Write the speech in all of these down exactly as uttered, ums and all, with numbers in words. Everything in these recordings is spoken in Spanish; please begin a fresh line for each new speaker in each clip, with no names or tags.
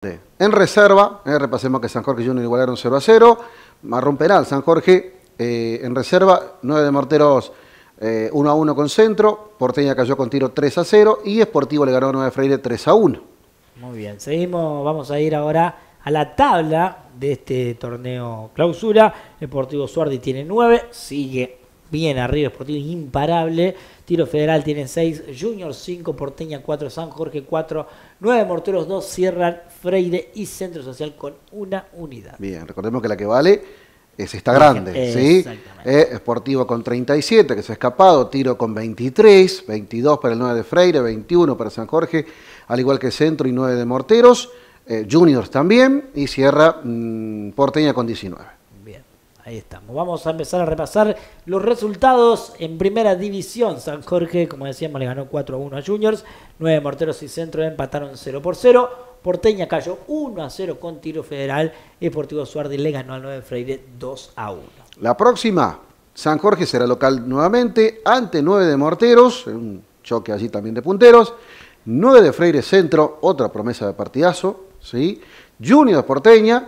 En reserva, eh, repasemos que San Jorge Junior igualaron cero a cero. Marrón penal, San Jorge eh, en reserva, nueve de Morteros eh, uno a uno con Centro. Porteña cayó con Tiro tres a cero. Y Sportivo le ganó a nueve de Freire tres a uno.
Muy bien, seguimos, vamos a ir ahora a la tabla de este torneo clausura. Sportivo Suardi tiene nueve, sigue bien arriba, Sportivo imparable. Tiro Federal tiene seis, Junior cinco, Porteña cuatro, San Jorge cuatro, nueve Morteros dos, cierran Freire y Centro Social con una unidad.
Bien, recordemos que la que vale es esta grande, ¿sí? Eh, Sportivo con treinta y siete, que se ha escapado, Tiro con veintitrés, veintidós para el nueve de Freire, veintiuno para San Jorge, al igual que Centro y nueve de Morteros, eh, Juniors también, y cierra mmm, Porteña con diecinueve.
Ahí estamos. Vamos a empezar a repasar los resultados en primera división. San Jorge, como decíamos, le ganó cuatro a uno a Juniors. nueve Morteros y Centro empataron cero por cero. Porteña cayó uno a cero con Tiro Federal. Sportivo Suardi le ganó al nueve Freire dos a uno.
La próxima, San Jorge será local nuevamente ante nueve de Morteros. Un choque allí también de punteros. nueve de Freire Centro, otra promesa de partidazo, ¿sí? Juniors Porteña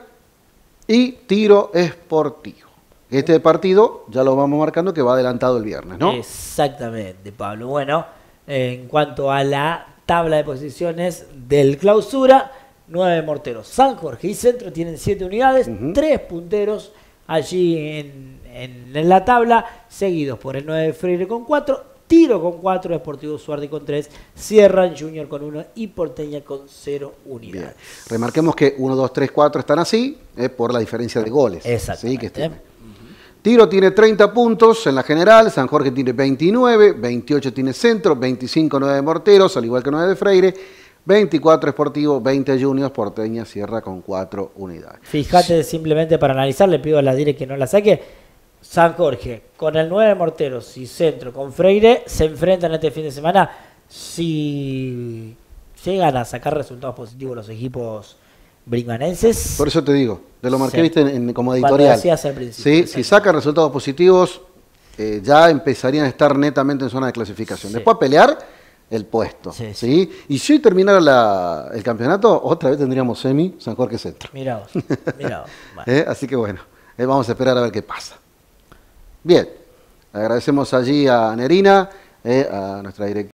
y Tiro Sportivo. Este partido ya lo vamos marcando que va adelantado el viernes, ¿no?
Exactamente, Pablo. Bueno, en cuanto a la tabla de posiciones del clausura, nueve Morteros, San Jorge y Centro tienen siete unidades, uh-huh. tres punteros allí en, en, en la tabla, seguidos por el nueve Freire con cuatro, Tiro con cuatro, Sportivo Suardi con tres, cierran Junior con uno y Porteña con cero unidades.
Bien. Remarquemos que uno, dos, tres, cuatro están así eh, por la diferencia de goles.
Exactamente.
¿Sí? Que uh-huh. Tiro tiene treinta puntos en la general, San Jorge tiene veintinueve, veintiocho tiene Centro, veinticinco nueve de Morteros, al igual que nueve de Freire, veinticuatro Sportivo, veinte Juniors, Porteña cierra con cuatro unidades.
Fíjate, sí. Simplemente para analizar, le pido a la Dire que no la saque. San Jorge, con el nueve Morteros y Centro, con Freire, se enfrentan este fin de semana. Si llegan a sacar resultados positivos los equipos brimanenses.
Por eso te digo, te lo marqué, sí. viste, en, en, como editorial.
Cuando decías al principio.
Sí, si sacan resultados positivos, eh, ya empezarían a estar netamente en zona de clasificación. Sí. Después a pelear el puesto. Sí, sí. ¿sí? Y si hoy terminara la, el campeonato, otra vez tendríamos semi San Jorge Centro.
Mirá vos, mirá vos. Bueno.
¿Eh? Así que bueno, eh, vamos a esperar a ver qué pasa. Bien, agradecemos allí a Nerina, eh, a nuestra directora.